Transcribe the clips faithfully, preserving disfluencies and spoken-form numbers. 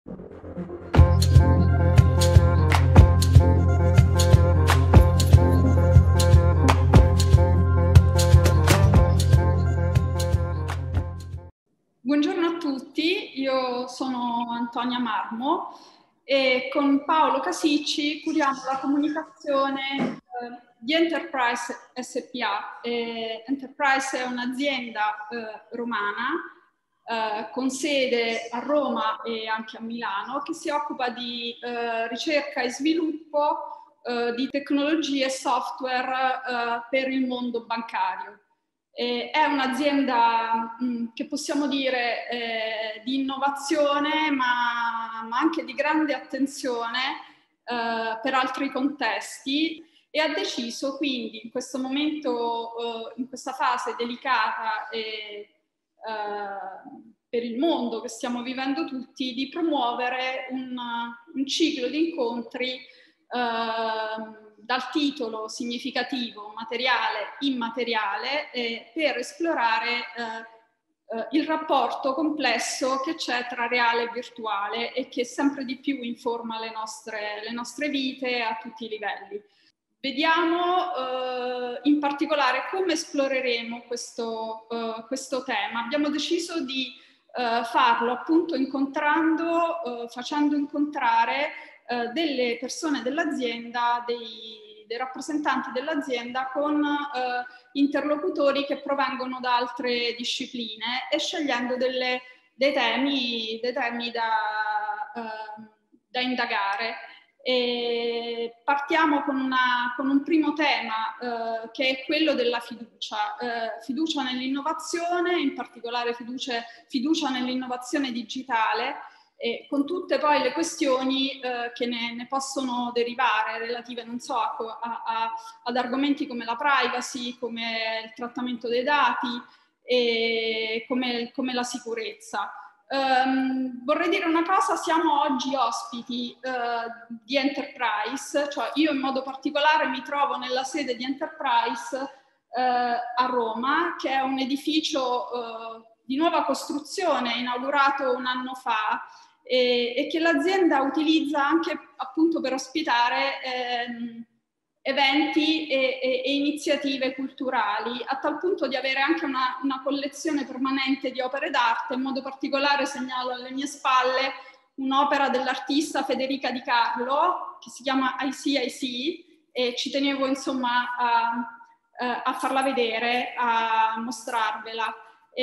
Buongiorno a tutti, io sono Antonia Marmo e con Paolo Casicci curiamo la comunicazione eh, di Enterprise S P A. Eh, Enterprise è un'azienda eh, romana eh, con sede a Roma e anche a Milano che si occupa di eh, ricerca e sviluppo eh, di tecnologie e software eh, per il mondo bancario. Eh, è un'azienda mh, che possiamo dire eh, di innovazione, ma, ma anche di grande attenzione eh, per altri contesti, e ha deciso quindi in questo momento, eh, in questa fase delicata e, eh, per il mondo che stiamo vivendo tutti, di promuovere un, un ciclo di incontri eh, dal titolo significativo materiale immateriale eh, per esplorare eh, eh, il rapporto complesso che c'è tra reale e virtuale e che sempre di più informa le nostre, le nostre vite a tutti i livelli. Vediamo eh, in particolare come esploreremo questo, eh, questo tema. Abbiamo deciso di eh, farlo appunto incontrando, eh, facendo incontrare eh, delle persone dell'azienda, dei, dei rappresentanti dell'azienda con eh, interlocutori che provengono da altre discipline e scegliendo delle, dei temi, dei temi da, eh, da indagare. E partiamo con, una, con un primo tema eh, che è quello della fiducia, eh, fiducia nell'innovazione, in particolare fiducia, fiducia nell'innovazione digitale, e con tutte poi le questioni eh, che ne, ne possono derivare relative, non so, a, a, ad argomenti come la privacy, come il trattamento dei dati e come, come la sicurezza. Um, vorrei dire una cosa: siamo oggi ospiti uh, di Enterprise, cioè io in modo particolare mi trovo nella sede di Enterprise uh, a Roma, che è un edificio uh, di nuova costruzione inaugurato un anno fa e, e che l'azienda utilizza anche appunto per ospitare ehm, eventi e, e, e iniziative culturali, a tal punto di avere anche una, una collezione permanente di opere d'arte. In modo particolare segnalo alle mie spalle un'opera dell'artista Federica Di Carlo che si chiama I C I C, e ci tenevo insomma a, a farla vedere, a mostrarvela.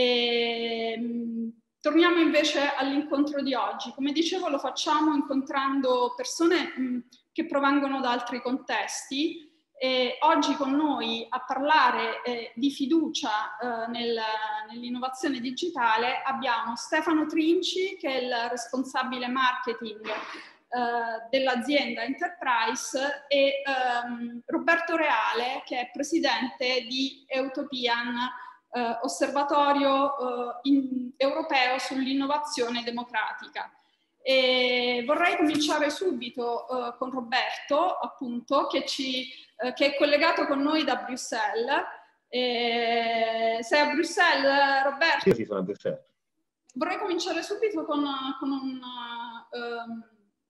E, torniamo invece all'incontro di oggi. Come dicevo, lo facciamo incontrando persone mh, che provengono da altri contesti. E oggi con noi a parlare eh, di fiducia eh, nel, nell'innovazione digitale abbiamo Stefano Trinci, che è il responsabile marketing eh, dell'azienda Enterprise, e ehm, Roberto Reale, che è presidente di Utopian, eh, osservatorio eh, in, europeo sull'innovazione democratica. E vorrei cominciare subito uh, con Roberto, appunto, che, ci, uh, che è collegato con noi da Bruxelles. E sei a Bruxelles, Roberto? Sì, sì, sono a Bruxelles. Vorrei cominciare subito con, con un, uh, um,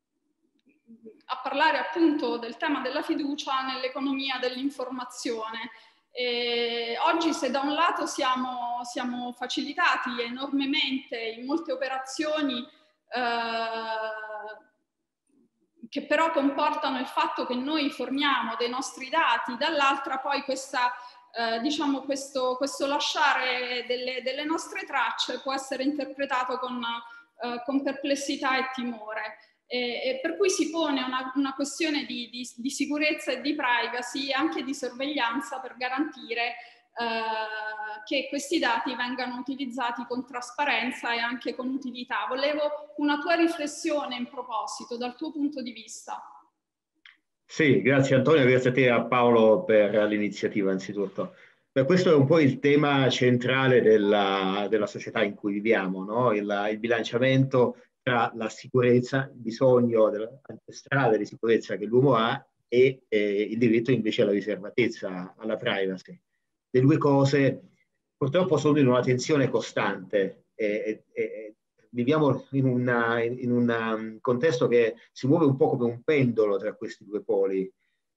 a parlare appunto del tema della fiducia nell'economia dell'informazione. E oggi, se da un lato siamo, siamo facilitati enormemente in molte operazioni Eh, che però comportano il fatto che noi forniamo dei nostri dati, dall'altra poi questa, eh, diciamo questo, questo lasciare delle, delle nostre tracce può essere interpretato con, eh, con perplessità e timore. E, e per cui si pone una, una questione di, di, di sicurezza e di privacy e anche di sorveglianza per garantire Uh, che questi dati vengano utilizzati con trasparenza e anche con utilità. Volevo una tua riflessione in proposito, dal tuo punto di vista. Sì, grazie Antonio, grazie a te e a Paolo per l'iniziativa anzitutto. Beh, questo è un po' il tema centrale della, della società in cui viviamo, no? il, il bilanciamento tra la sicurezza, il bisogno ancestrale di sicurezza che l'uomo ha e eh, il diritto invece alla riservatezza, alla privacy. Le due cose purtroppo sono in una tensione costante e, e, viviamo in, una, in un contesto che si muove un po' come un pendolo tra questi due poli,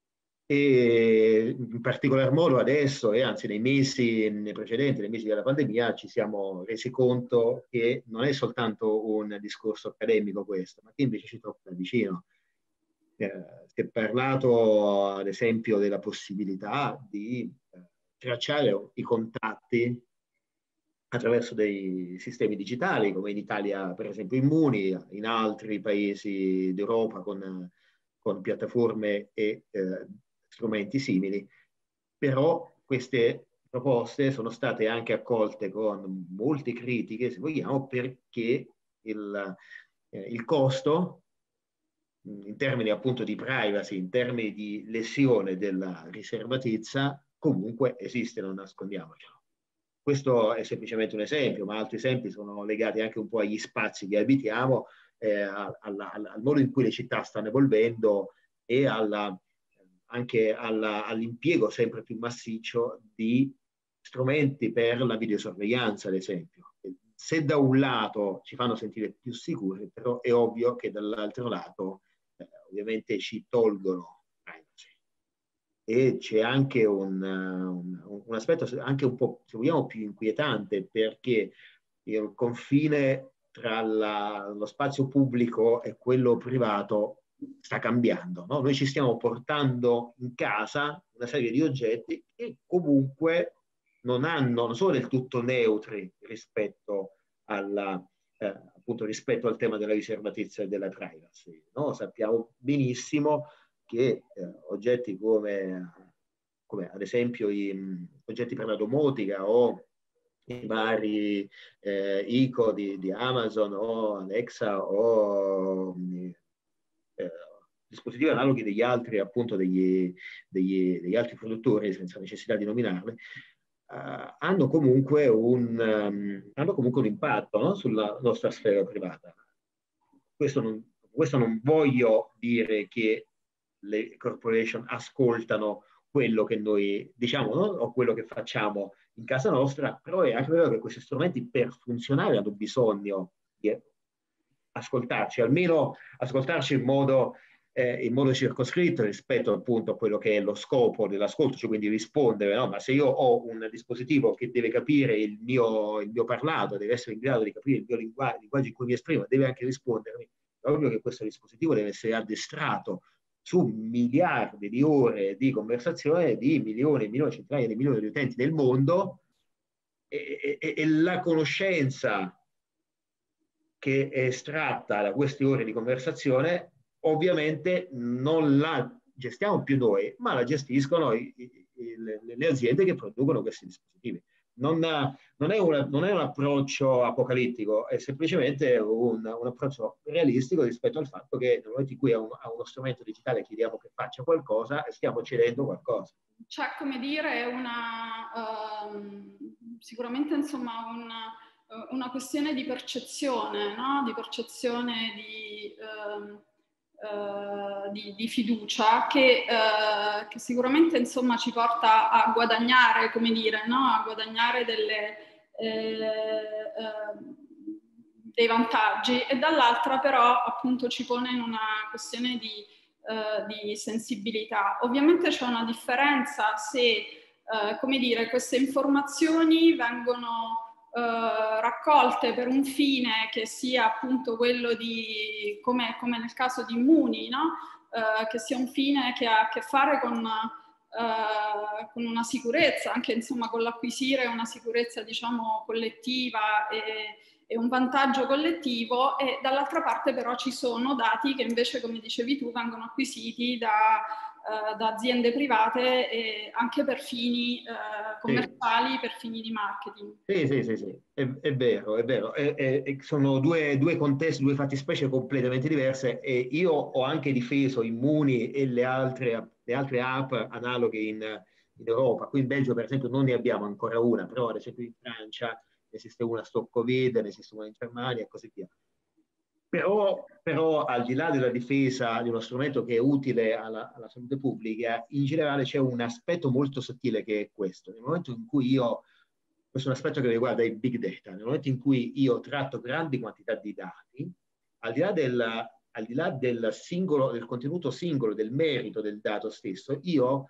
e in particolar modo adesso, e anzi nei mesi nei precedenti, nei mesi della pandemia, ci siamo resi conto che non è soltanto un discorso accademico questo, ma che invece ci tocca da vicino. Eh, si è parlato ad esempio della possibilità di eh, tracciare i contatti attraverso dei sistemi digitali, come in Italia per esempio Immuni, in altri paesi d'Europa con, con piattaforme e eh, strumenti simili. Però queste proposte sono state anche accolte con molte critiche, se vogliamo, perché il, eh, il costo in termini appunto di privacy, in termini di lesione della riservatezza, comunque esiste, non nascondiamocelo. Questo è semplicemente un esempio, ma altri esempi sono legati anche un po' agli spazi che abitiamo, eh, alla, alla, al modo in cui le città stanno evolvendo e alla, anche alla, all'impiego sempre più massiccio di strumenti per la videosorveglianza, ad esempio. Se da un lato ci fanno sentire più sicuri, però è ovvio che dall'altro lato eh, ovviamente ci tolgono privacy. E c'è anche un, un, un aspetto anche un po', se vogliamo, più inquietante, perché il confine tra la, lo spazio pubblico e quello privato sta cambiando, no? Noi ci stiamo portando in casa una serie di oggetti che comunque non hanno, non sono del tutto neutri rispetto alla, eh, appunto rispetto al tema della riservatezza e della privacy, no? Sappiamo benissimo che eh, oggetti come, come ad esempio i mh, oggetti per la domotica o i vari eh, Echo di, di Amazon o Alexa o eh, dispositivi analoghi degli altri, appunto degli, degli, degli altri produttori, senza necessità di nominarli, Uh, hanno, comunque un, um, hanno comunque un impatto, no? Sulla nostra sfera privata. Questo non, questo non voglio dire che le corporation ascoltano quello che noi diciamo, no? O quello che facciamo in casa nostra, però è anche vero che questi strumenti per funzionare hanno bisogno di ascoltarci, almeno ascoltarci in modo eh, in modo circoscritto rispetto appunto a quello che è lo scopo dell'ascolto, cioè quindi rispondere, no? Ma se io ho un dispositivo che deve capire il mio, il mio parlato, deve essere in grado di capire il mio linguaggio, il linguaggio in cui mi esprimo, deve anche rispondermi, è ovvio che questo dispositivo deve essere addestrato su miliardi di ore di conversazione di milioni e milioni, centinaia di milioni di utenti del mondo, e, e, e la conoscenza che è estratta da queste ore di conversazione ovviamente non la gestiamo più noi, ma la gestiscono i, i, le, le aziende che producono questi dispositivi. Non, non, è una, non è un approccio apocalittico, è semplicemente un, un approccio realistico rispetto al fatto che nel momento in cui a, un, a uno strumento digitale chiediamo che faccia qualcosa, stiamo cedendo qualcosa. C'è, come dire, una, um, sicuramente insomma una, una questione di percezione, no? Di percezione di... Um, Uh, di, di fiducia che, uh, che sicuramente insomma ci porta a guadagnare, come dire, no? A guadagnare delle, eh, uh, dei vantaggi, e dall'altra però appunto ci pone in una questione di, uh, di sensibilità. Ovviamente c'è una differenza se, uh, come dire, queste informazioni vengono Uh, raccolte per un fine che sia appunto quello di, come, come nel caso di Immuni, no? Uh, che sia un fine che ha a che fare con, uh, con una sicurezza, anche insomma con l'acquisire una sicurezza diciamo collettiva e, e un vantaggio collettivo, e dall'altra parte però ci sono dati che invece, come dicevi tu, vengono acquisiti da Uh, da aziende private e anche per fini uh, commerciali, sì. Per fini di marketing. Sì, sì, sì, sì. È, è vero, è vero. È, è, sono due, due contesti, due fattispecie completamente diverse, e io ho anche difeso Immuni e le altre, le altre app analoghe in, in Europa. Qui in Belgio, per esempio, non ne abbiamo ancora una, però ad esempio in Francia ne esiste una Stop Covid, ne esiste una in Germania e così via. Però, però al di là della difesa di uno strumento che è utile alla, alla salute pubblica, in generale c'è un aspetto molto sottile che è questo. Nel momento in cui io questo è un aspetto che riguarda i big data. Nel momento in cui io tratto grandi quantità di dati, al di là del, al di là del singolo, del contenuto singolo, del merito del dato stesso, io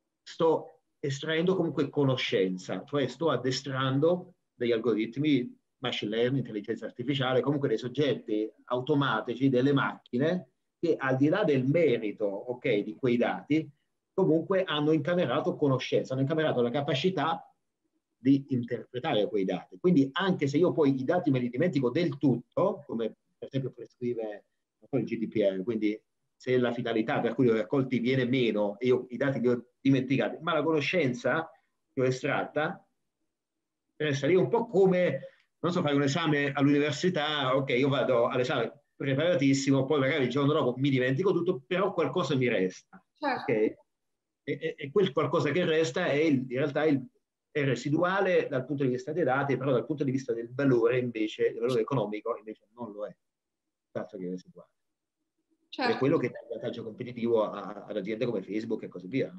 sto estraendo comunque conoscenza, cioè sto addestrando degli algoritmi, machine learning, intelligenza artificiale, comunque dei soggetti automatici, delle macchine, che al di là del merito, ok, di quei dati, comunque hanno incamerato conoscenza, hanno incamerato la capacità di interpretare quei dati. Quindi anche se io poi i dati me li dimentico del tutto, come per esempio prescrive il G D P R, quindi se la finalità per cui li ho raccolti viene meno e io i dati li ho dimenticati, ma la conoscenza che ho estratta resta lì un po' come, non so, fare un esame all'università, ok, io vado all'esame preparatissimo, poi magari il giorno dopo mi dimentico tutto, però qualcosa mi resta, Certo. ok? E, e, e quel qualcosa che resta è il, in realtà il, è residuale dal punto di vista dei dati, però dal punto di vista del valore invece, del valore economico invece non lo è, tanto che è residuale. Certo. Ed è quello che dà il vantaggio competitivo a, ad aziende come Facebook e così via.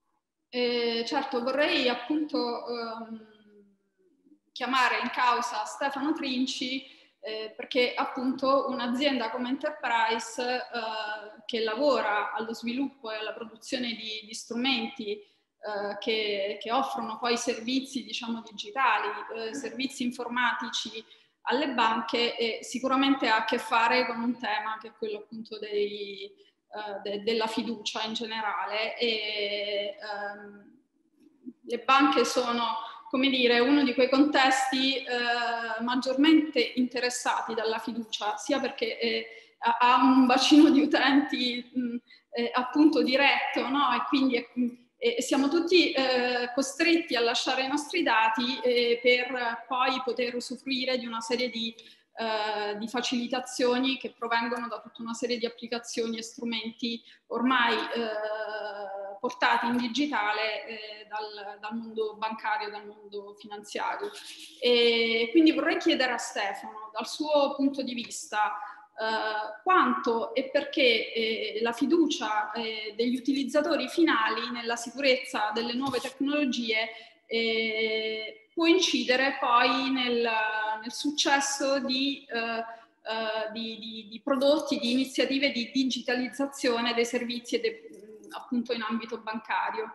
Eh, certo, vorrei appunto ehm, chiamare in causa Stefano Trinci eh, perché appunto un'azienda come Enterprise eh, che lavora allo sviluppo e alla produzione di, di strumenti eh, che, che offrono poi servizi, diciamo, digitali, eh, servizi informatici alle banche, e sicuramente ha a che fare con un tema che è quello appunto dei, uh, de, della fiducia in generale. E um, le banche sono, come dire, uno di quei contesti uh, maggiormente interessati dalla fiducia, sia perché eh, ha un bacino di utenti mh, eh, appunto diretto, no? E quindi è, e siamo tutti eh, costretti a lasciare i nostri dati eh, per poi poter usufruire di una serie di, eh, di facilitazioni che provengono da tutta una serie di applicazioni e strumenti ormai eh, portati in digitale eh, dal, dal mondo bancario, dal mondo finanziario. E quindi vorrei chiedere a Stefano, dal suo punto di vista, Uh, quanto e perché eh, la fiducia eh, degli utilizzatori finali nella sicurezza delle nuove tecnologie eh, può incidere poi nel, nel successo di, uh, uh, di, di, di prodotti, di iniziative di digitalizzazione dei servizi de, appunto in ambito bancario.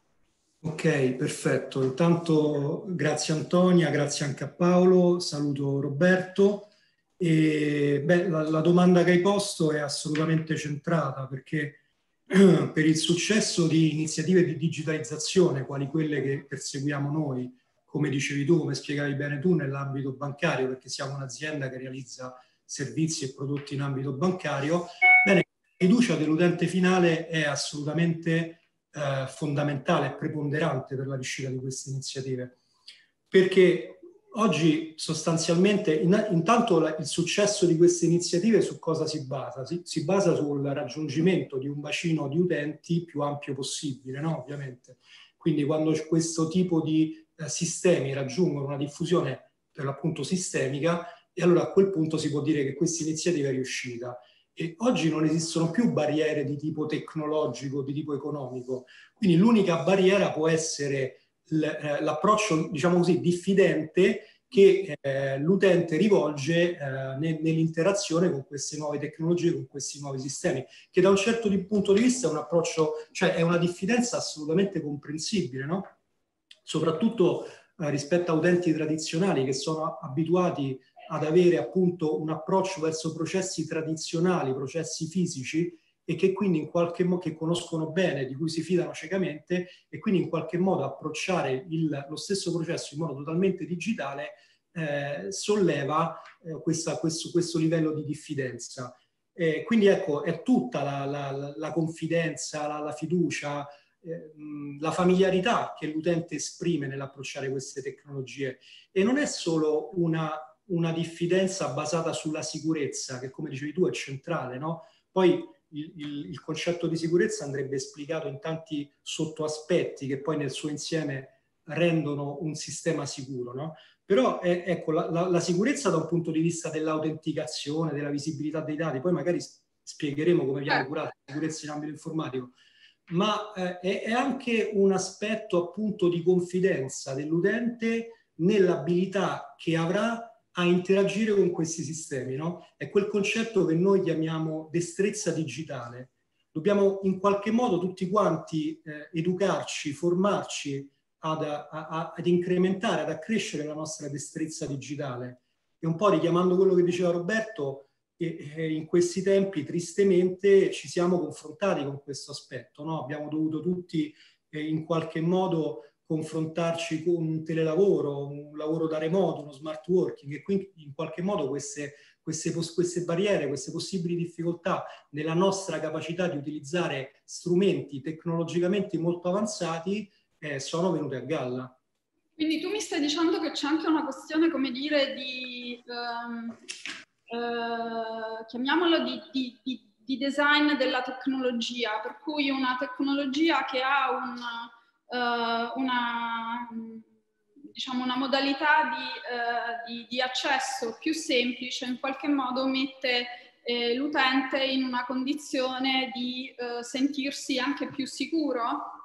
Ok, perfetto. Intanto grazie Antonia, grazie anche a Paolo, saluto Roberto. E, beh, la, la domanda che hai posto è assolutamente centrata perché per il successo di iniziative di digitalizzazione, quali quelle che perseguiamo noi, come dicevi tu, come spiegavi bene tu, nell'ambito bancario, perché siamo un'azienda che realizza servizi e prodotti in ambito bancario, bene, la fiducia dell'utente finale è assolutamente eh, fondamentale e preponderante per la riuscita di queste iniziative. Perché oggi sostanzialmente, in, intanto la, il successo di queste iniziative su cosa si basa? Si, si basa sul raggiungimento di un bacino di utenti più ampio possibile, no? Ovviamente. Quindi quando questo tipo di eh, sistemi raggiungono una diffusione per l'appunto sistemica, e allora a quel punto si può dire che questa iniziativa è riuscita. E oggi non esistono più barriere di tipo tecnologico, di tipo economico. Quindi l'unica barriera può essere l'approccio, diciamo così, diffidente che eh, l'utente rivolge eh, nell'interazione con queste nuove tecnologie, con questi nuovi sistemi, che da un certo punto di vista è un approccio, cioè è una diffidenza assolutamente comprensibile, no? Soprattutto eh, rispetto a utenti tradizionali che sono abituati ad avere appunto un approccio verso processi tradizionali, processi fisici, e che quindi in qualche modo che conoscono bene, di cui si fidano ciecamente, e quindi in qualche modo approcciare il, lo stesso processo in modo totalmente digitale eh, solleva eh, questa, questo, questo livello di diffidenza. Eh, quindi ecco, è tutta la, la, la confidenza, la, la fiducia, eh, la familiarità che l'utente esprime nell'approcciare queste tecnologie. E non è solo una, una diffidenza basata sulla sicurezza, che come dicevi tu è centrale, no? Poi Il, il, il concetto di sicurezza andrebbe esplicato in tanti sottoaspetti che poi nel suo insieme rendono un sistema sicuro, no? Però è, ecco, la, la, la sicurezza da un punto di vista dell'autenticazione, della visibilità dei dati, poi magari spiegheremo come viene curata la sicurezza in ambito informatico, ma eh, è, è anche un aspetto appunto di confidenza dell'utente nell'abilità che avrà a interagire con questi sistemi, no? È quel concetto che noi chiamiamo destrezza digitale. Dobbiamo in qualche modo tutti quanti eh, educarci, formarci ad, a, a, ad incrementare, ad accrescere la nostra destrezza digitale. E un po' richiamando quello che diceva Roberto, e, e in questi tempi tristemente ci siamo confrontati con questo aspetto, no? Abbiamo dovuto tutti eh, in qualche modo confrontarci con un telelavoro, un lavoro da remoto, uno smart working, e quindi in qualche modo queste, queste, queste barriere, queste possibili difficoltà nella nostra capacità di utilizzare strumenti tecnologicamente molto avanzati eh, sono venute a galla. Quindi tu mi stai dicendo che c'è anche una questione, come dire, di, um, uh, chiamiamolo di, di, di, di design della tecnologia, per cui una tecnologia che ha un Uh, una, diciamo, una modalità di, uh, di, di accesso più semplice, in qualche modo mette eh, l'utente in una condizione di uh, sentirsi anche più sicuro?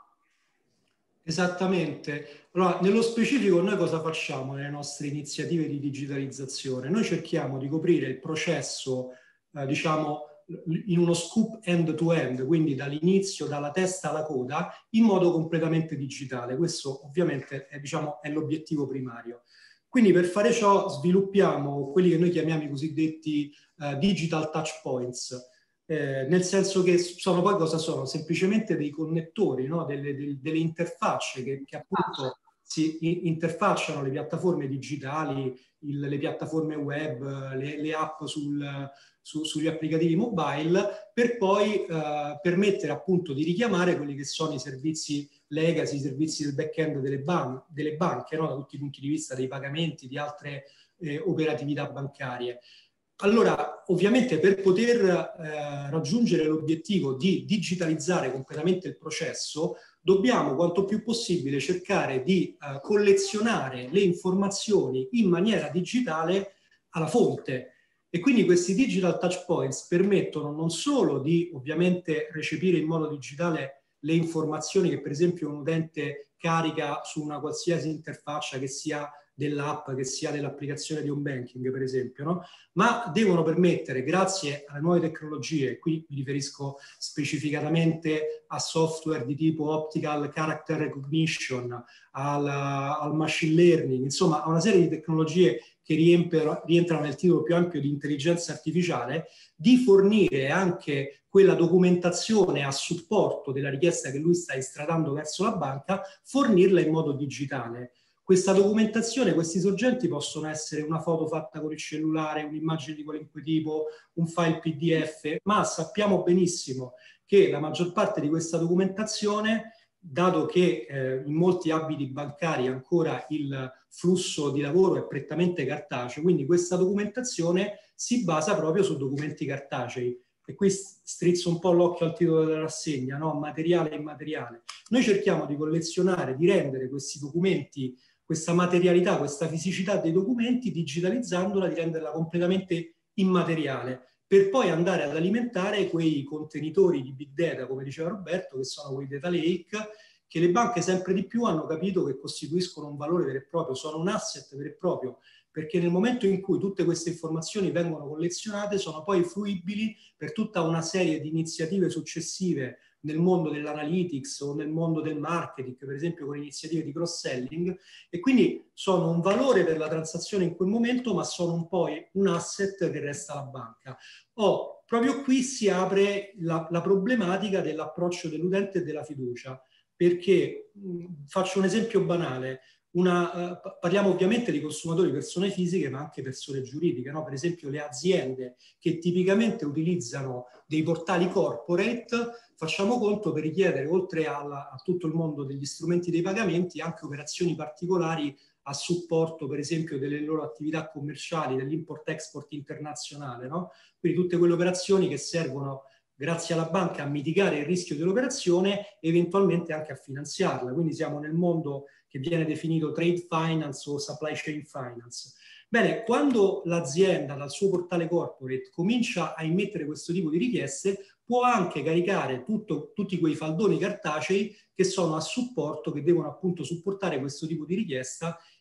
Esattamente. Allora, nello specifico noi cosa facciamo nelle nostre iniziative di digitalizzazione? Noi cerchiamo di coprire il processo, eh, diciamo, in uno scoop end-to-end, quindi dall'inizio, dalla testa alla coda, in modo completamente digitale. Questo ovviamente è, diciamo, è l'obiettivo primario. Quindi per fare ciò sviluppiamo quelli che noi chiamiamo i cosiddetti uh, digital touch points, eh, nel senso che sono poi cosa sono? Semplicemente dei connettori, no? delle, delle, delle interfacce che, che appunto si interfacciano le piattaforme digitali, il, le piattaforme web, le, le app sul, su, sugli applicativi mobile, per poi eh, permettere appunto di richiamare quelli che sono i servizi legacy, i servizi del back-end delle, ban delle banche, no? Da tutti i punti di vista dei pagamenti, di altre eh, operatività bancarie. Allora, ovviamente per poter eh, raggiungere l'obiettivo di digitalizzare completamente il processo, dobbiamo quanto più possibile cercare di eh, collezionare le informazioni in maniera digitale alla fonte. E quindi questi digital touch points permettono non solo di ovviamente recepire in modo digitale le informazioni che per esempio un utente carica su una qualsiasi interfaccia, che sia dell'app, che sia dell'applicazione di home banking per esempio, no? Ma devono permettere, grazie alle nuove tecnologie, qui mi riferisco specificatamente a software di tipo optical character recognition, al, al machine learning, insomma a una serie di tecnologie che rientrano nel titolo più ampio di intelligenza artificiale, di fornire anche quella documentazione a supporto della richiesta che lui sta estradando verso la banca, fornirla in modo digitale. Questa documentazione, questi sorgenti possono essere una foto fatta con il cellulare, un'immagine di qualunque tipo, un file P D F, ma sappiamo benissimo che la maggior parte di questa documentazione, dato che eh, in molti ambiti bancari ancora il flusso di lavoro è prettamente cartaceo, quindi questa documentazione si basa proprio su documenti cartacei. E qui strizzo un po' l'occhio al titolo della rassegna, no? Materiale e immateriale. Noi cerchiamo di collezionare, di rendere questi documenti, questa materialità, questa fisicità dei documenti, digitalizzandola, di renderla completamente immateriale, per poi andare ad alimentare quei contenitori di big data, come diceva Roberto, che sono quei data lake, che le banche sempre di più hanno capito che costituiscono un valore vero e proprio, sono un asset vero e proprio, perché nel momento in cui tutte queste informazioni vengono collezionate sono poi fruibili per tutta una serie di iniziative successive nel mondo dell'analytics o nel mondo del marketing, per esempio con iniziative di cross-selling, e quindi sono un valore per la transazione in quel momento, ma sono un poi un asset che resta alla banca. Oh, proprio qui si apre la, la problematica dell'approccio dell'utente e della fiducia, perché mh, faccio un esempio banale. Una, uh, parliamo ovviamente di consumatori, persone fisiche, ma anche persone giuridiche, no? Per esempio le aziende che tipicamente utilizzano dei portali corporate, facciamo conto per richiedere, oltre alla, a tutto il mondo degli strumenti dei pagamenti, anche operazioni particolari a supporto, per esempio, delle loro attività commerciali, dell'import-export internazionale, no? Quindi tutte quelle operazioni che servono, grazie alla banca, a mitigare il rischio dell'operazione e eventualmente anche a finanziarla. Quindi siamo nel mondo che viene definito trade finance o supply chain finance. Bene, quando l'azienda dal suo portale corporate comincia a immettere questo tipo di richieste, può anche caricare tutto, tutti quei faldoni cartacei che sono a supporto, che devono appunto supportare questo tipo di richiesta,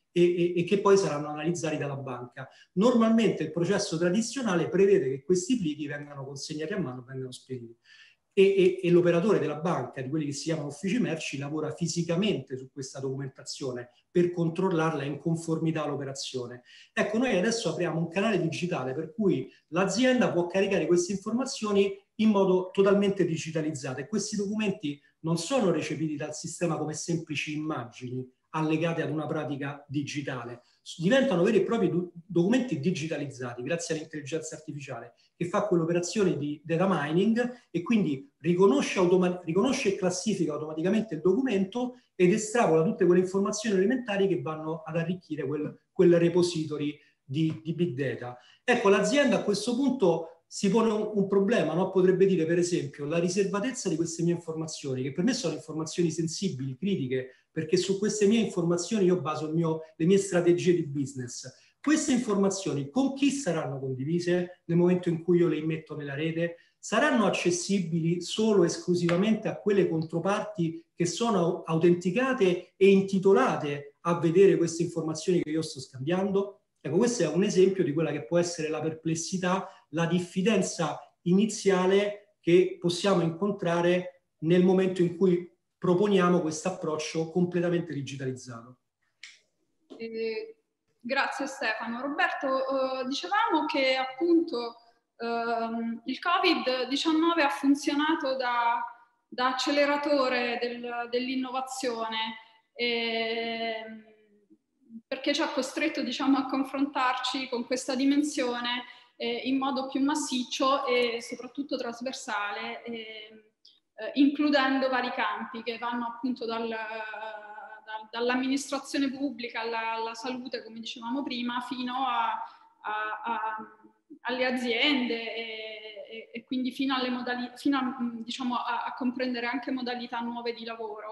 e, e, e che poi saranno analizzati dalla banca. Normalmente il processo tradizionale prevede che questi plichi vengano consegnati a mano, vengano spediti. E, e, e l'operatore della banca, di quelli che si chiamano uffici merci, lavora fisicamente su questa documentazione per controllarla in conformità all'operazione. Ecco, noi adesso apriamo un canale digitale per cui l'azienda può caricare queste informazioni in modo totalmente digitalizzato, e questi documenti non sono recepiti dal sistema come semplici immagini allegate ad una pratica digitale, diventano veri e propri do documenti digitalizzati grazie all'intelligenza artificiale che fa quell'operazione di data mining e quindi riconosce, riconosce e classifica automaticamente il documento ed estrapola tutte quelle informazioni elementari che vanno ad arricchire quel, quel repository di, di big data. Ecco, l'azienda a questo punto si pone un, un problema, no? Potrebbe dire per esempio la riservatezza di queste mie informazioni, che per me sono informazioni sensibili, critiche, perché su queste mie informazioni io baso il mio, le mie strategie di business. Queste informazioni con chi saranno condivise nel momento in cui io le immetto nella rete? Saranno accessibili solo e esclusivamente a quelle controparti che sono autenticate e intitolate a vedere queste informazioni che io sto scambiando? Ecco, questo è un esempio di quella che può essere la perplessità, la diffidenza iniziale che possiamo incontrare nel momento in cui proponiamo questo approccio completamente digitalizzato. Eh, grazie Stefano. Roberto, eh, dicevamo che appunto eh, il Covid diciannove ha funzionato da, da acceleratore del, dell'innovazione, eh, perché ci ha costretto, diciamo, a confrontarci con questa dimensione eh, in modo più massiccio e soprattutto trasversale, eh, eh, includendo vari campi che vanno appunto dal, dal, dall'amministrazione pubblica alla, alla salute, come dicevamo prima, fino a, a, a, alle aziende e, e, e quindi fino, alle modalità, fino a, diciamo, a, a comprendere anche modalità nuove di lavoro.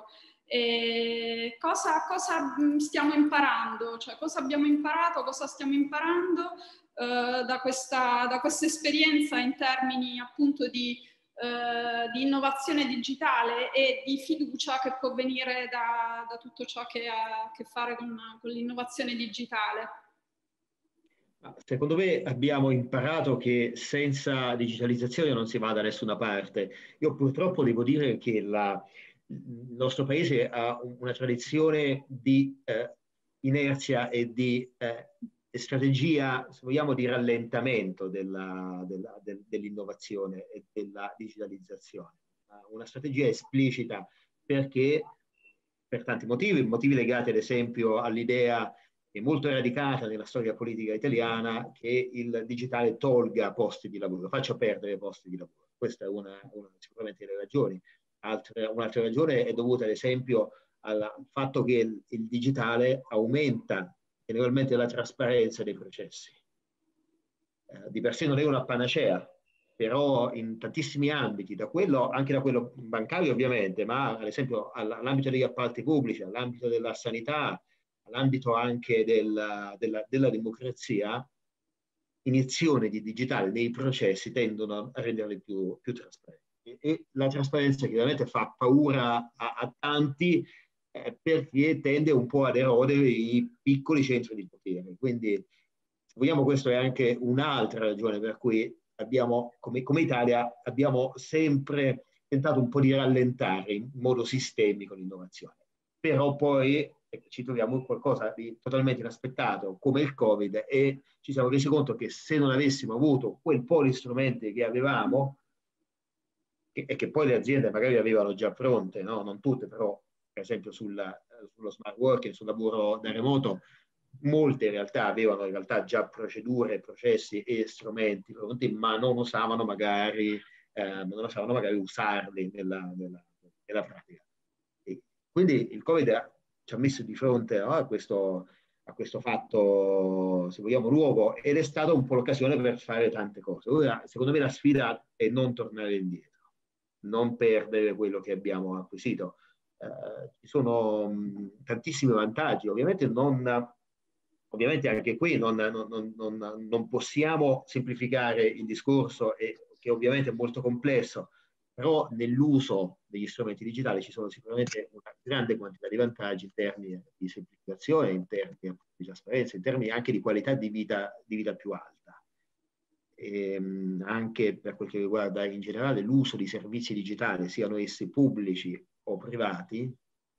E cosa, cosa stiamo imparando? Cioè, cosa abbiamo imparato, cosa stiamo imparando eh, da, questa, da questa esperienza in termini appunto di, eh, di innovazione digitale e di fiducia che può venire da, da tutto ciò che ha a che fare con, con l'innovazione digitale? Secondo me abbiamo imparato che senza digitalizzazione non si va da nessuna parte. Io purtroppo devo dire che la, il nostro paese ha una tradizione di eh, inerzia e di eh, strategia, se vogliamo, di rallentamento della, della, del, dell'innovazione e della digitalizzazione. Una strategia esplicita perché, per tanti motivi, motivi legati ad esempio all'idea è molto radicata nella storia politica italiana che il digitale tolga posti di lavoro, faccia perdere posti di lavoro. Questa è una, una sicuramente delle ragioni. Altre, un'altra ragione è dovuta ad esempio al fatto che il, il digitale aumenta generalmente la trasparenza dei processi. Eh, di per sé non è una panacea, però in tantissimi ambiti, da quello, anche da quello bancario ovviamente, ma ad esempio all'ambito degli appalti pubblici, all'ambito della sanità, all'ambito anche della, della, della democrazia, iniezioni di digitale nei processi tendono a renderli più, più trasparenti. E, e la trasparenza chiaramente fa paura a, a tanti eh, perché tende un po' ad erodere i piccoli centri di potere. Quindi, se vogliamo, questa è anche un'altra ragione per cui abbiamo, come, come Italia, abbiamo sempre tentato un po' di rallentare in modo sistemico l'innovazione. Però poi ci troviamo in qualcosa di totalmente inaspettato come il Covid e ci siamo resi conto che se non avessimo avuto quel po' di strumenti che avevamo che, e che poi le aziende magari avevano già pronte, no? Non tutte, però per esempio sul, sullo smart working, sul lavoro da remoto, molte in realtà avevano in realtà già procedure, processi e strumenti pronti, ma non usavano magari, eh, non usavano magari usarli nella, nella, nella pratica. E quindi il Covid ha ci ha messo di fronte, no, a, questo, a questo fatto, se vogliamo, nuovo, ed è stata un po' l'occasione per fare tante cose. Ora, secondo me la sfida è non tornare indietro, non perdere quello che abbiamo acquisito. Eh, ci sono mh, tantissimi vantaggi, ovviamente, non, ovviamente anche qui non, non, non, non possiamo semplificare il discorso, e, che ovviamente è molto complesso, però nell'uso degli strumenti digitali ci sono sicuramente una grande quantità di vantaggi in termini di semplificazione, in termini di trasparenza, in termini anche di qualità di vita, di vita più alta. E, anche per quel che riguarda in generale l'uso di servizi digitali, siano essi pubblici o privati.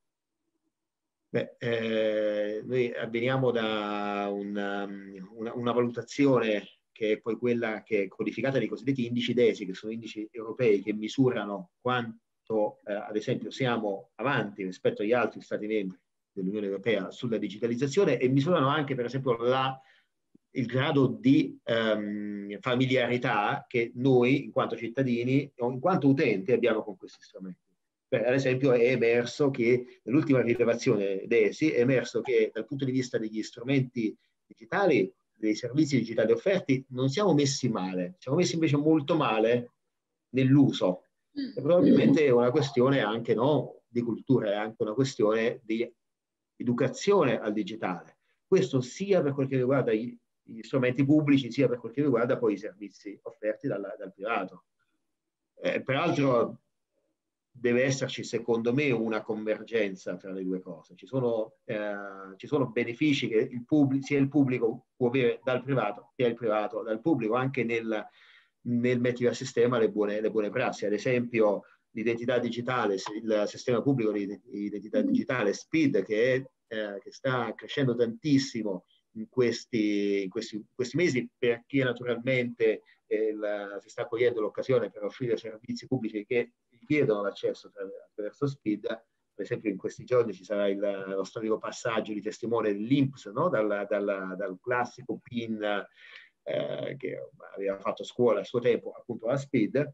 Beh, eh, noi veniamo da una, una, una valutazione che è poi quella che è codificata dei cosiddetti indici D E S I, che sono indici europei che misurano quanto, eh, ad esempio, siamo avanti rispetto agli altri Stati membri dell'Unione Europea sulla digitalizzazione, e misurano anche, per esempio, la, il grado di um, familiarità che noi, in quanto cittadini o in quanto utenti, abbiamo con questi strumenti. Beh, ad esempio è emerso che, nell'ultima rilevazione D E S I, è emerso che dal punto di vista degli strumenti digitali, dei servizi digitali offerti, non siamo messi male, siamo messi invece molto male nell'uso. E probabilmente è una questione anche, no, di cultura, è anche una questione di educazione al digitale. Questo sia per quel che riguarda gli, gli strumenti pubblici, sia per quel che riguarda poi i servizi offerti dal, dal privato. Eh, peraltro deve esserci, secondo me, una convergenza tra le due cose. Ci sono, eh, ci sono benefici che il pubblico, sia il pubblico può avere dal privato, sia il privato dal pubblico, anche nel, nel mettere a sistema le buone, le buone prassi. Ad esempio, l'identità digitale, il sistema pubblico di identità digitale SPID, che, è, eh, che sta crescendo tantissimo in questi, in questi, in questi mesi, perché naturalmente eh, la, si sta cogliendo l'occasione per offrire servizi pubblici che chiedono l'accesso attraverso SPID. Per esempio, in questi giorni ci sarà il, lo storico passaggio di testimone dell'I N P S, no? dal, dal, dal classico P I N eh, che aveva fatto scuola a suo tempo, appunto alla SPID.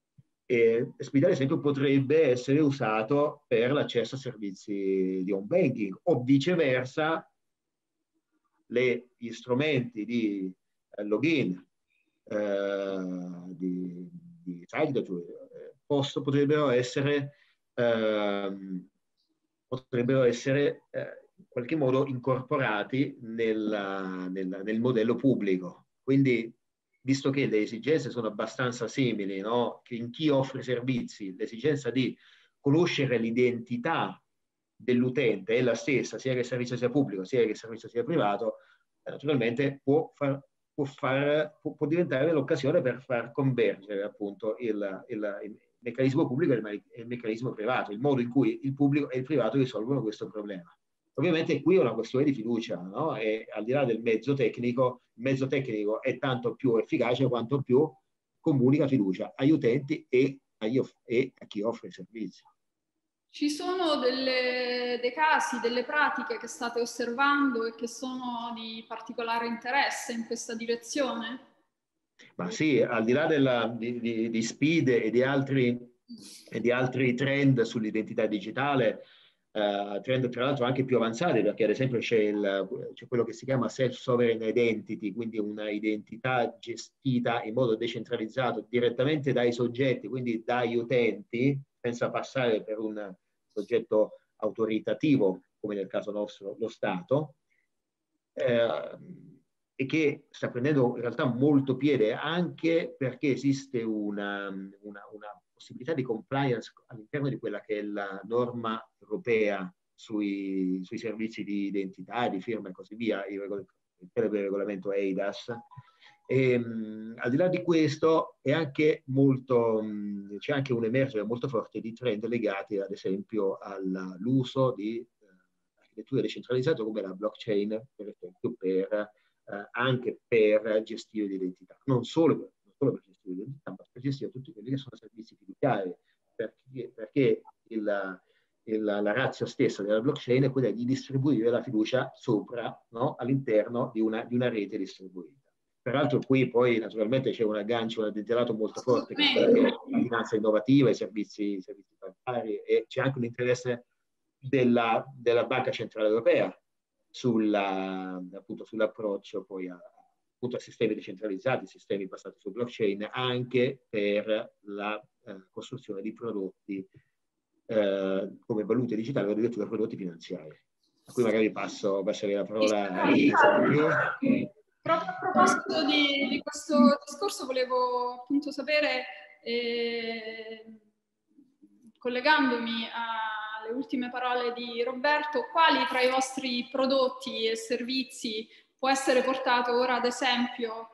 E SPID, ad esempio, potrebbe essere usato per l'accesso a servizi di home banking, o viceversa le, gli strumenti di eh, login, eh, di, di signature, eh, posso, potrebbero essere, eh, potrebbero essere eh, in qualche modo incorporati nel, nel, nel modello pubblico. Quindi, visto che le esigenze sono abbastanza simili, no? Che in chi offre servizi l'esigenza di conoscere l'identità dell'utente è la stessa, sia che il servizio sia pubblico, sia che il servizio sia privato, eh, naturalmente può, far, può, far, può, può diventare l'occasione per far convergere appunto il, il, il meccanismo pubblico e il, il meccanismo privato, il modo in cui il pubblico e il privato risolvono questo problema. Ovviamente qui è una questione di fiducia, no? E al di là del mezzo tecnico, il mezzo tecnico è tanto più efficace quanto più comunica fiducia agli utenti e, agli e a chi offre il servizio. Ci sono delle, dei casi, delle pratiche che state osservando e che sono di particolare interesse in questa direzione? Ma sì, al di là della, di, di, di SPID e di altri, e di altri trend sull'identità digitale, Uh, trend tra l'altro anche più avanzati, perché ad esempio c'è, il, c'è quello che si chiama self-sovereign identity, quindi una identità gestita in modo decentralizzato direttamente dai soggetti, quindi dagli utenti, senza passare per un soggetto autoritativo, come nel caso nostro lo Stato, eh, e che sta prendendo in realtà molto piede, anche perché esiste una, una, una possibilità di compliance all'interno di quella che è la norma europea sui, sui servizi di identità, di firma e così via, il, il regolamento E I D A S. E, mh, al di là di questo è anche molto, mh, c'è anche un emergere molto forte di trend legati ad esempio all'uso di eh, architetture decentralizzate come la blockchain, per esempio, per, eh, anche per gestire l'identità. Non solo per non solo per gestire l'identità, ma per gestire tutti quelli che sono servizi fiduciari, perché, perché il, il, la ratio stessa della blockchain è quella di distribuire la fiducia sopra, no? all'interno di una, di una rete distribuita. Peraltro qui poi naturalmente c'è un aggancio, un addentelato molto forte che è la finanza innovativa, i servizi, i servizi bancari, e c'è anche un interesse della, della Banca Centrale Europea sulla, appunto, sull'approccio poi a, appunto, a sistemi decentralizzati, sistemi basati su blockchain, anche per la eh, costruzione di prodotti eh, come valute digitali o addirittura prodotti finanziari. A cui magari passo, passerei la parola a chi ne sa più. Proprio a proposito di, di questo discorso volevo appunto sapere, eh, collegandomi alle le ultime parole di Roberto, quali tra i vostri prodotti e servizi può essere portato ora ad esempio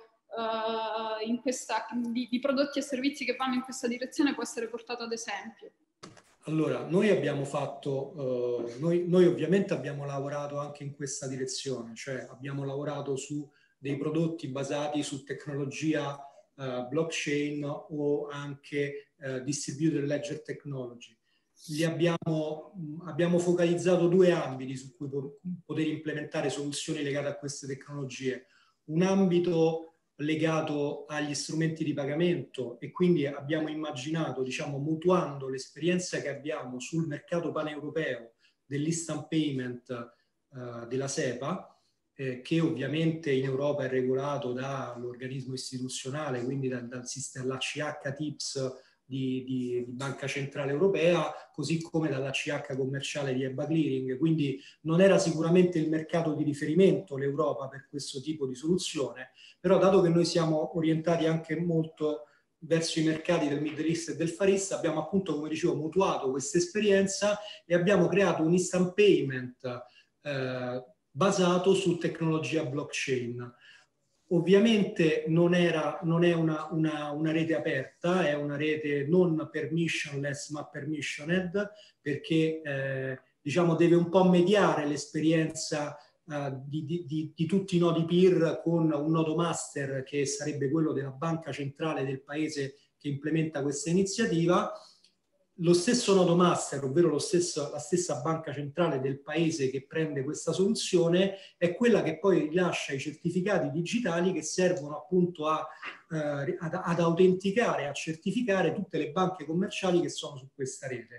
uh, in questa, di, di prodotti e servizi che vanno in questa direzione può essere portato ad esempio? Allora, noi abbiamo fatto, eh, noi, noi ovviamente abbiamo lavorato anche in questa direzione, cioè abbiamo lavorato su dei prodotti basati su tecnologia eh, blockchain o anche eh, distributed ledger technology. Li abbiamo, mh, abbiamo focalizzato due ambiti su cui po- poter implementare soluzioni legate a queste tecnologie. Un ambito legato agli strumenti di pagamento e quindi abbiamo immaginato, diciamo, mutuando l'esperienza che abbiamo sul mercato paneuropeo dell'instant payment eh, della SEPA, eh, che ovviamente in Europa è regolato dall'organismo istituzionale, quindi dal, dal sistema, l'A C H T I P S di, di, di Banca Centrale Europea, così come dall'A C H commerciale di EBA Clearing. Quindi non era sicuramente il mercato di riferimento l'Europa per questo tipo di soluzione, però dato che noi siamo orientati anche molto verso i mercati del Middle East e del Far East, abbiamo appunto, come dicevo, mutuato questa esperienza e abbiamo creato un instant payment eh, basato su tecnologia blockchain. Ovviamente non, era, non è una, una, una rete aperta, è una rete non permissionless ma permissioned, perché eh, diciamo deve un po' mediare l'esperienza uh, di, di, di, di tutti i nodi peer con un nodo master che sarebbe quello della banca centrale del paese che implementa questa iniziativa. Lo stesso nodo master, ovvero lo stesso, la stessa banca centrale del paese che prende questa soluzione, è quella che poi rilascia i certificati digitali che servono appunto a, eh, ad, ad autenticare, a certificare tutte le banche commerciali che sono su questa rete.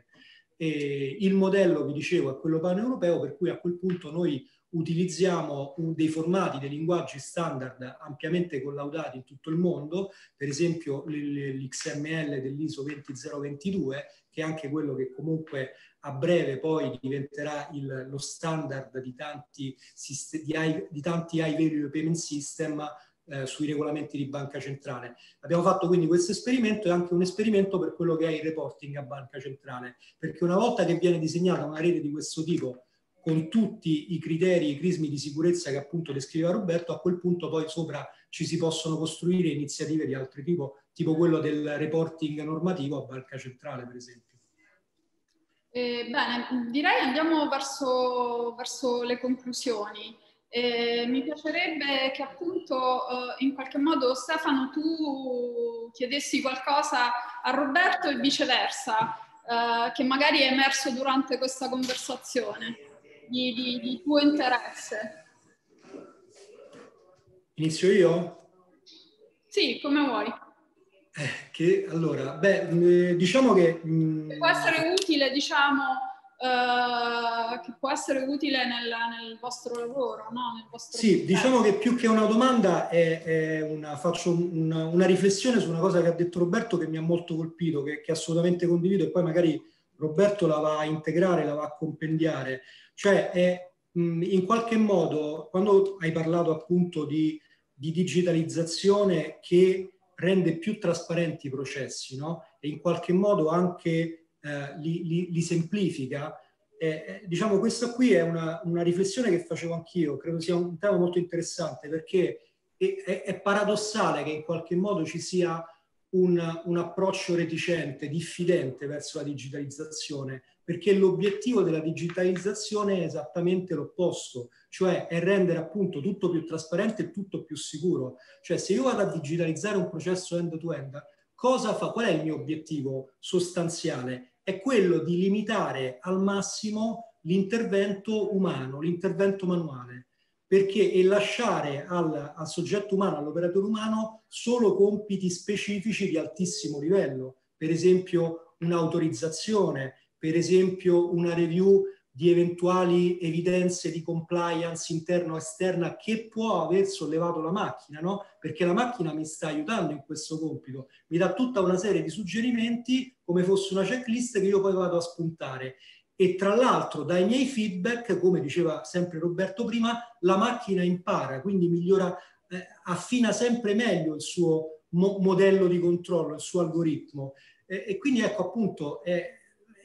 E il modello, vi dicevo, è quello paneuropeo, per cui a quel punto noi utilizziamo un, dei formati, dei linguaggi standard ampiamente collaudati in tutto il mondo, per esempio l'X M L dell'I S O ventizero ventidue, che è anche quello che comunque a breve poi diventerà il, lo standard di tanti, di, high, di tanti high value payment system eh, sui regolamenti di banca centrale. Abbiamo fatto quindi questo esperimento e anche un esperimento per quello che è il reporting a banca centrale, perché una volta che viene disegnata una rete di questo tipo con tutti i criteri, i crismi di sicurezza che appunto descriveva Roberto, a quel punto poi sopra ci si possono costruire iniziative di altro tipo, tipo quello del reporting normativo a banca centrale, per esempio. Eh, bene, direi andiamo verso, verso le conclusioni. Eh, mi piacerebbe che appunto eh, in qualche modo Stefano tu chiedessi qualcosa a Roberto e viceversa, eh, che magari è emerso durante questa conversazione. Di, di, di tuo interesse. Inizio io? Sì, come vuoi. Eh, che, allora, beh, diciamo che... Mh, che può essere utile, diciamo, eh, che può essere utile nel, nel vostro lavoro, no? Nel vostro sì, progetto. diciamo che più che una domanda è, è una, faccio una, una riflessione su una cosa che ha detto Roberto che mi ha molto colpito, che, che assolutamente condivido e poi magari Roberto la va a integrare, la va a compendiare. Cioè, è, mh, in qualche modo, quando hai parlato appunto di, di digitalizzazione che rende più trasparenti i processi, no? E in qualche modo anche eh, li, li, li semplifica, eh, diciamo questa qui è una, una riflessione che facevo anch'io, credo sia un tema molto interessante perché è, è, è paradossale che in qualche modo ci sia un, un approccio reticente, diffidente verso la digitalizzazione, perché l'obiettivo della digitalizzazione è esattamente l'opposto, cioè è rendere appunto tutto più trasparente e tutto più sicuro. Cioè se io vado a digitalizzare un processo end-to-end, cosa fa? Qual è il mio obiettivo sostanziale? È quello di limitare al massimo l'intervento umano, l'intervento manuale, perché e lasciare al, al soggetto umano, all'operatore umano, solo compiti specifici di altissimo livello, per esempio un'autorizzazione, per esempio una review di eventuali evidenze di compliance interna o esterna che può aver sollevato la macchina, no? Perché la macchina mi sta aiutando in questo compito, mi dà tutta una serie di suggerimenti come fosse una checklist che io poi vado a spuntare. E tra l'altro dai miei feedback, come diceva sempre Roberto prima, la macchina impara, quindi migliora, eh, affina sempre meglio il suo mo- modello di controllo, il suo algoritmo. Eh, e quindi ecco appunto è,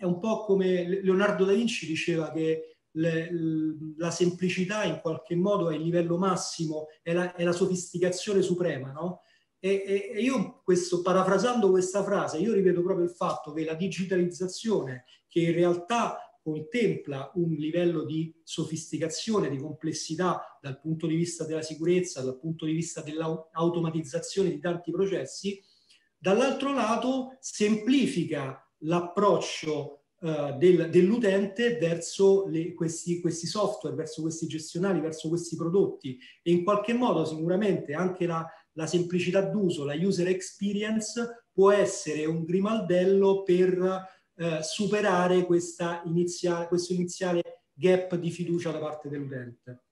è un po' come Leonardo da Vinci diceva che le, la semplicità in qualche modo è il livello massimo, è la, è la sofisticazione suprema, no? E, e io, questo, parafrasando questa frase, io ripeto proprio il fatto che la digitalizzazione, che in realtà contempla un livello di sofisticazione, di complessità dal punto di vista della sicurezza, dal punto di vista dell'automatizzazione di tanti processi, dall'altro lato semplifica l'approccio uh, del, dell'utente verso le, questi, questi software, verso questi gestionali, verso questi prodotti, e in qualche modo sicuramente anche la, la semplicità d'uso, la user experience può essere un grimaldello per eh, superare questa iniziale, questo iniziale gap di fiducia da parte dell'utente.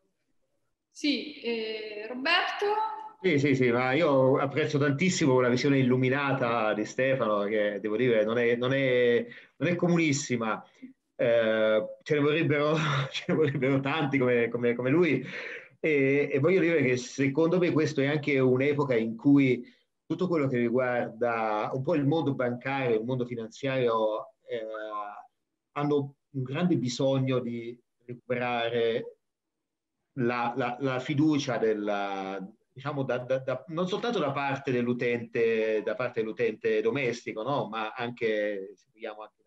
Sì, eh, Roberto? Sì, sì, sì, ma io apprezzo tantissimo la visione illuminata di Stefano, che devo dire non è, non è, non è comunissima. Eh, ce ne vorrebbero, ce ne vorrebbero tanti come, come, come lui. E, e voglio dire che secondo me questo è anche un'epoca in cui tutto quello che riguarda un po' il mondo bancario, il mondo finanziario, eh, hanno un grande bisogno di recuperare la, la, la fiducia della, diciamo, da, da, da, non soltanto da parte dell'utente, da parte dell'utente domestico, no? Ma anche, se vogliamo, anche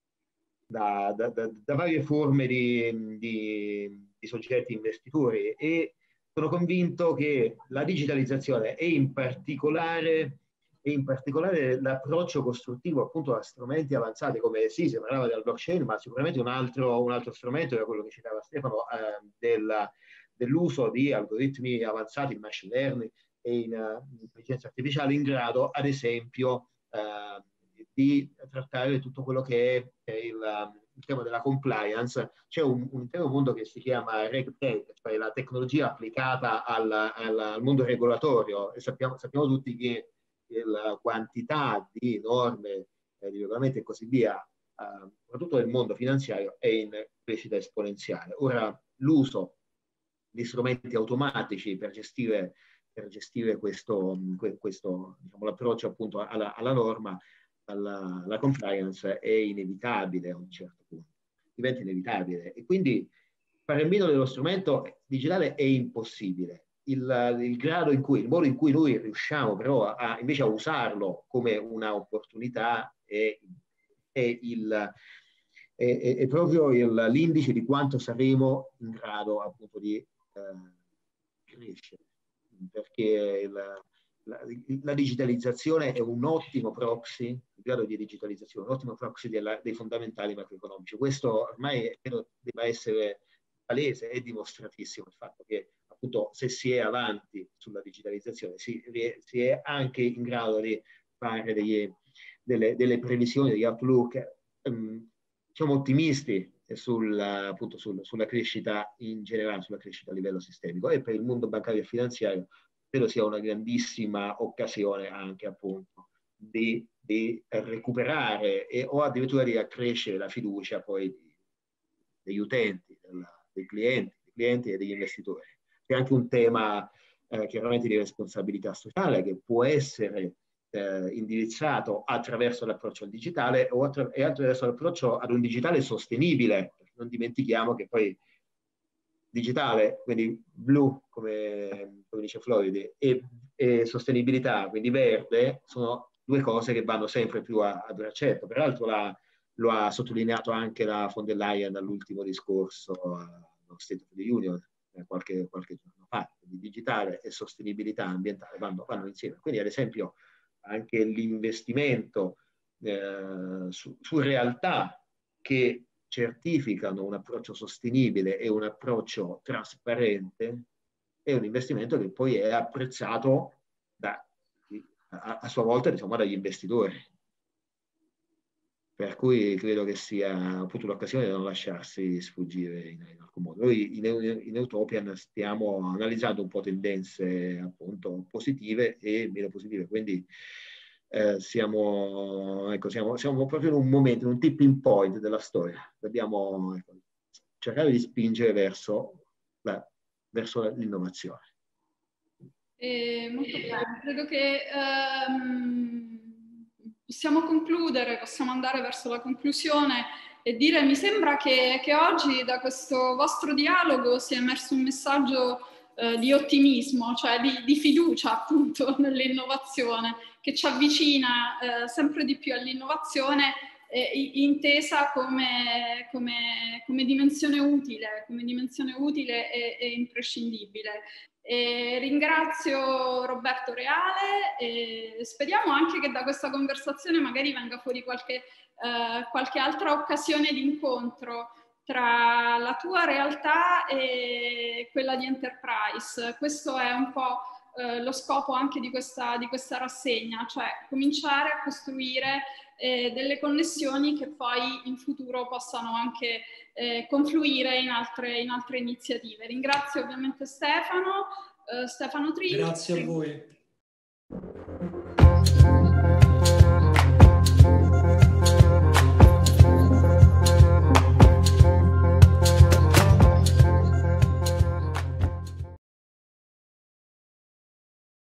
da, da, da, da varie forme di, di, di soggetti investitori. E sono convinto che la digitalizzazione e in particolare, e in particolare l'approccio costruttivo appunto a strumenti avanzati come sì, si parlava del blockchain, ma sicuramente un altro, un altro strumento era quello che citava Stefano, eh, della, dell'uso di algoritmi avanzati in machine learning e in uh, intelligenza artificiale in grado, ad esempio, uh, di trattare tutto quello che è il, il tema della compliance. C'è un, un intero mondo che si chiama RegTech, cioè la tecnologia applicata al, al, al mondo regolatorio, e sappiamo, sappiamo tutti che la quantità di norme, eh, di regolamenti e così via, eh, soprattutto nel mondo finanziario, è in crescita esponenziale. Ora, l'uso di strumenti automatici per gestire, per gestire questo, questo diciamo, l'approccio appunto alla, alla norma, alla, alla compliance, è inevitabile a un certo punto, diventa inevitabile. E quindi fare a meno dello strumento digitale è impossibile. Il, il grado in cui, il modo in cui noi riusciamo però a, invece a usarlo come un'opportunità è, è, il, è, è proprio l'indice di quanto saremo in grado appunto di eh, crescere, perché il, la, la digitalizzazione è un ottimo proxy, il grado di digitalizzazione, un ottimo proxy della, dei fondamentali macroeconomici. Questo ormai credo debba essere palese e dimostratissimo, il fatto che appunto se si è avanti sulla digitalizzazione si, si è anche in grado di fare degli, delle, delle previsioni, degli outlook um, diciamo ottimisti sul, appunto sul, sulla crescita in generale, sulla crescita a livello sistemico, e per il mondo bancario e finanziario credo sia una grandissima occasione anche appunto di, di recuperare e, o addirittura di accrescere la fiducia poi di, degli utenti, della, dei clienti, dei clienti e degli investitori. C'è anche un tema eh, chiaramente di responsabilità sociale che può essere eh, indirizzato attraverso l'approccio al digitale o attra- e attraverso l'approccio ad un digitale sostenibile. Non dimentichiamo che poi digitale, quindi blu, come, come dice Floridi, e, e sostenibilità, quindi verde, sono due cose che vanno sempre più a, a braccetto. Peraltro la, lo ha sottolineato anche la von der Leyen all'ultimo discorso allo State of the Union eh, qualche, qualche giorno fa. Quindi digitale e sostenibilità ambientale vanno, vanno insieme. Quindi ad esempio anche l'investimento eh, su, su realtà che certificano un approccio sostenibile e un approccio trasparente è un investimento che poi è apprezzato da, a, a sua volta diciamo, dagli investitori. Per cui credo che sia appunto l'occasione di non lasciarsi sfuggire in, in alcun modo. Noi in, in Utopian stiamo analizzando un po' tendenze appunto positive e meno positive, quindi eh, siamo, ecco, siamo, siamo proprio in un momento, in un tipping point della storia. Dobbiamo ecco, cercare di spingere verso, la, verso l'innovazione. Eh, molto bene, credo che um, possiamo concludere, possiamo andare verso la conclusione e dire, mi sembra che, che oggi da questo vostro dialogo sia emerso un messaggio eh, di ottimismo, cioè di, di fiducia appunto nell'innovazione, che ci avvicina eh, sempre di più all'innovazione eh, intesa come, come, come dimensione utile, come dimensione utile e, e imprescindibile. E ringrazio Roberto Reale e speriamo anche che da questa conversazione magari venga fuori qualche, eh, qualche altra occasione di incontro tra la tua realtà e quella di Enterprise. Questo è un po' eh, lo scopo anche di questa, di questa rassegna, cioè cominciare a costruire eh, delle connessioni che poi in futuro possano anche eh, confluire in altre, in altre iniziative. Ringrazio ovviamente Stefano, eh, Stefano Trini. Grazie a voi.